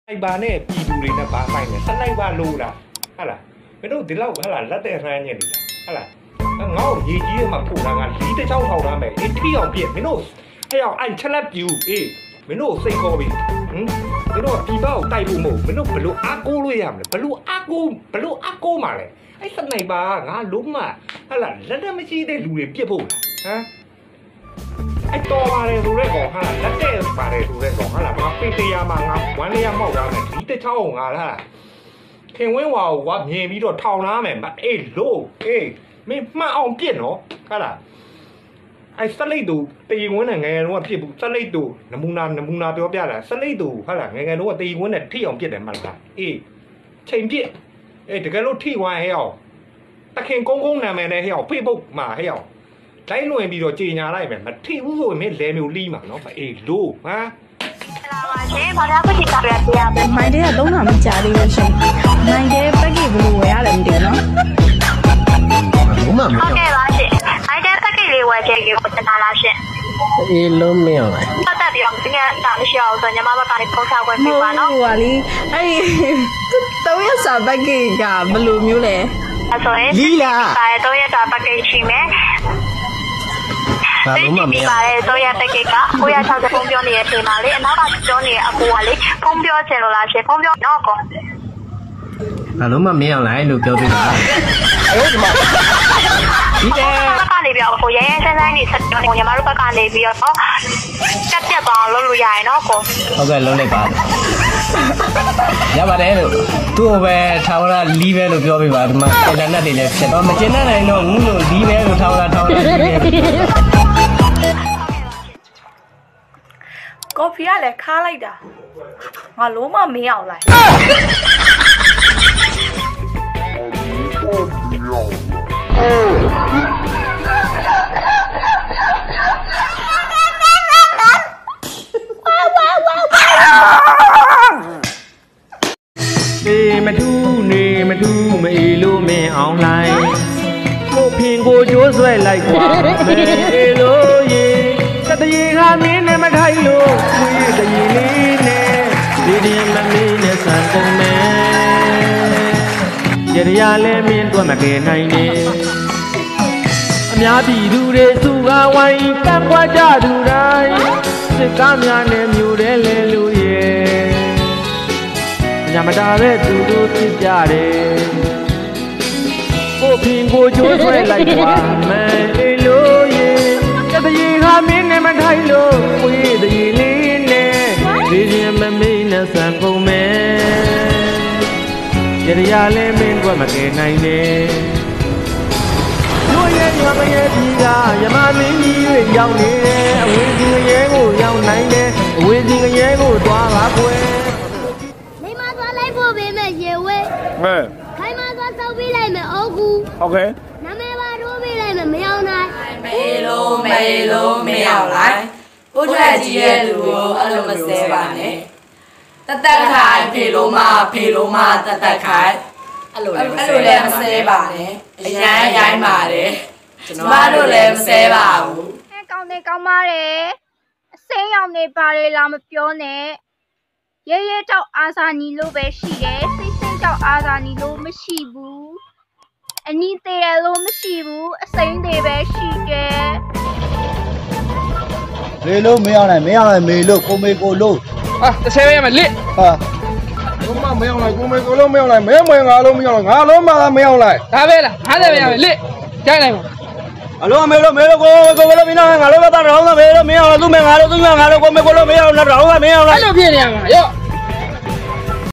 ไอ้บ้านเนี่ยปีดูเลยนะบ้านใหม่เนี่ยสไลบ้านโลละอะไรไม่รู้ดิเราอะไรลัดแต่แรงเนี่ยดิอะไรเงายีจีมาผูกงานลีแต่เจ้าเท่านั้นไหมไอ้ที่เอาเปลี่ยนไม่รู้ให้เอาไอ้ฉลับอยู่ไม่รู้เซ็งคอบีไม่รู้ปีเบ้าไตบูโมไม่รู้บลูอากูเลยอ่ะบลูอากูมาเลยไอ้สไลบ้างานล้มอ่ะอะไรแล้วไม่ใช่ได้ดูเลยเปียบผูกฮะไอ้ตัวมาเลยดูได้ก่อนฮะแล้วเจ๊มาเลยดูได้ก่อนฮะมาเป็นเตียมางาวันนี้ยังมองกันเลยลีแต่เจ้างานละเข่งเว้นว่าเมียมีตัวเท่านั้นไหมมาโลไม่มาเอาเปลี่ยนเนาะอะไรไอ้สไลด์ดูตีงวนไงรู้ว่าพี่สไลด์ดูน้ำมูนาเปรี้ยวเปรี้ยวแหละสไลด์ดูอะไรไงรู้ว่าตีงวนเนี่ยที่เอาเปลี่ยนเนี่ยมันละใช่เปลี่ยนแต่แกรู้ที่ว่าให้เอาตะเข่งกงเนี่ยมันให้เอาพี่บุกมาให้เอาใจหน่วยมีตัวจีนอะไรแบบมันที่รู้ว่าไม่เลมิวลี่มาเนาะลูฮะမိုင်းတဲ့ကတော့မှမကြသေးဘူးရှင်မိုင်းတဲ့ပက်ကဘယ်လိုဝယ်ရတယ်မသိဘူးနော်ဟုတ်ကဲ့ပါရှင်မိုင်းတဲ့ပက်ကလေးဝယ်ခဲ့ကိုတနာလားရှင်လုံးမင်းအောင်ပတ်သက်ပြီးတော့ဒီကတာမရှိအောင်ဆိုညီမဘက်ကနေပုံဆောင်ခွင့်ပေးပါနော်ဟိုပါလေအဲ့3ရက်စာပက်ကကဘယ်လိုမျိုးလဲဆိုရင်လီလာ3ရက်စာပက်ကရှိမယ်ဘာလို့မမပါလဲတော့ရတဲ့ကိက960ဖုန်းပြောနေတဲ့အချိန်မှာလေအနောက်ကပြောနေတဲ့အကူကလေဖုန်းပြောချင်လို့လားရှင်ဖုန်းပြောတော့ကောဘာလို့မမင်းအောင်လိုက်လို့ပြောပြတာအဲ့ဒီမှာဒီတဲ့ဘက်ကနေပြီးတော့ကိုရဲရဲဆန်းဆန်းနေဆက်ပြောနေညီမတို့ဘက်ကနေပြီးတော့တက်သွားလို့လို့ရရင်နော်ကိုဟုတ်ကဲ့လုံးလိုက်ပါရပါတယ်လို့သူ့ပဲထောင်းလာလီးပဲလို့ပြောပြပါဒီမှာအင်တာနက်တွေလည်းဖြစ်တော့မကျင်နိုင်တော့ဘူးလို့လီးပဲလို့ထောင်းလာကော်ဖီကလည်းခါလိုက်တာငါလုံးမမင်းအောင်လိုက်မထူးနေမထူးမအေးလို့မင်းအောင်လိုက်ကိုဖင်ကိုကျိုးဆွဲလိုက်ကွာမအေးလို့ရေတတရေကမင်းနဲ့မထိုင်လို့ဝေးတရေလေးနဲ့ဒီဒီမမင်းနဲ့ဆန်ကုန်မယ်ရရလဲမင်းတို့မကယ်နိုင်နဲ့အများပြည်သူတွေစုကားဝိုင်းကန့်ကွက်ကြသူတိုင်းစစ်ကားများနဲ့မြို့တဲလဲလို့ရဲ့ညမတာပဲသူတို့သိကြတယ်ကိုဖင်ကိုကျိုးဆွဲလိုက်ကွာမဲအေးလို့ရေတတရေကမင်းနဲ့မထိုင်လို့ဝေးတရေလေးနဲ့ဒီရင်မမေးနဲ့ဆန်ကုန်မယ်ရရလဲမင်းတို့မကယ်နိုင်နဲ့တို့ရဲ့ညမရဲ့ဒီကယမမင်းကြီးတွေရောက်နေတယ်အဝေးစီငရဲကိုရောက်နိုင်တယ်အဝေးစီငရဲကိုသွားပါကွယ်ရေဝဲခိုင်မသွားစောက်ပေးလိုက်မယ်အောကူဟုတ်ကဲ့နာမည်ပါထိုးပေးလိုက်မယ်မရောက်နိုင်မေလုံးမရောက်လိုက်ဦးထက်ကြီးရဲ့လူကိုအဲ့လိုမစဲပါနဲ့တသက်ခိုင်ဖေလုံးမတသက်ခိုင်အဲ့လိုလည်းမစဲပါနဲ့အရန်ရိုင်းပါတယ်ကျွန်တော်တို့လည်းမစဲပါဘူးကောင်းပါတယ်အစိမ်းရောင်နေပါတယ်လားမပြောနဲ့ရဲတောက်အာစာနီလို့ပဲရှိတယ်စိတ်တောက်အာစာနီလို့မရှိဘူးအနီးသေးတယ်လို့မရှိဘူးအစိမ်းသေးပဲရှိတယ်လေလို့မရောက်နိုင်မေလို့ကိုမေကိုလို့ဟာတစ်ဆယ်ပဲမလစ်ဟာကိုမမရောက်နိုင်ကိုမေကိုလို့မရောက်နိုင်မဲငါလုံးမရောက်နိုင်ငါလုံးမသာမရောက်နိုင်ဒါပဲလား50ပဲရမယ်လစ်ကြိုက်နိုင်ပါအလိုမေလို့ကိုလို့မင်းငါလို့တော့တော့မေလို့မရောက်တော့သူ့မေငါလို့ကိုမေကိုလို့မရောက်တော့တော့မင်းအောင်အဲ့လိုဖြစ်နေရမှာရော့